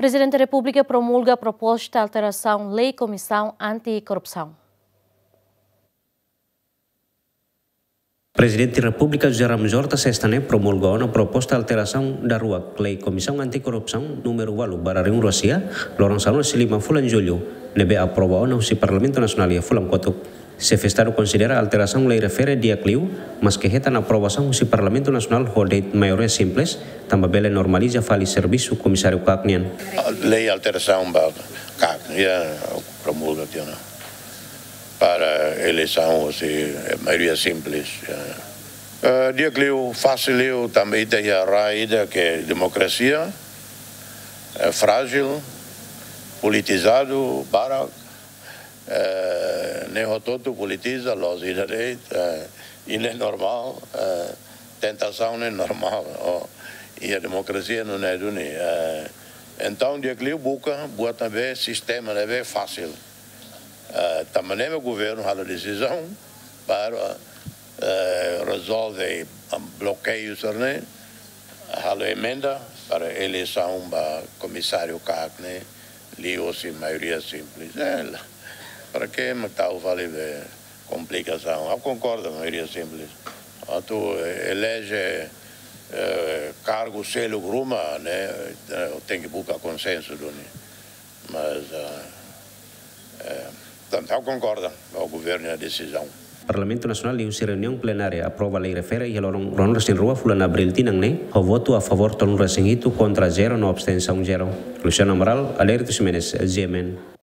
Presidente da República promulga a proposta de alteração Lei Comissão Anticorrupção. Presidente da República José Ramos Horta sexta-ne promulgou uma proposta de alteração da rua Lei Comissão Anticorrupção número 8 Bararing Rússia, Lorençano Silima Fulan Julho, nebe aprovou no Parlamento Nacional e Fulan Kotuk. Se festado considera a alteração lei refere dia cliu, mas que reta na aprovação do Parlamento Nacional rodei maioria simples, também normaliza fali serviço comissário Cacnian. Lei alteração Cacnian promulga para eleição se maioria simples. Dia cliu fácil também tem a raída que a democracia é frágil, politizado, para nem todo politiza, los direitos, ele é normal, tentação é normal, e a democracia não é única. Então, dia que busca também sistema é fácil. Também o governo a decisão para resolver bloqueios, a emenda para a eleição do comissário Cacne, li-se maioria simples. Para que me está a complicação? Eu concordo, a maioria simples. Tu elege cargo, selo, gruma, tem que buscar consenso, mas eu concordo com o governo e a decisão. Parlamento Nacional em uma reunião plenária aprova a lei refere e ron resin rua fulan abril tinang o voto a favor tolun resin itu contra 0 no abstenção 0. Luciano Amaral, Alerto Ximenes, GMN.